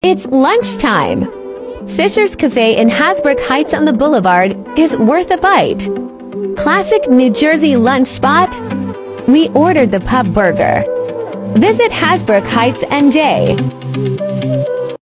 It's lunchtime. Fisher's Cafe in Hasbrouck Heights on the Boulevard is worth a bite. Classic New Jersey lunch spot? We ordered the pub burger. Visit Hasbrouck Heights, NJ.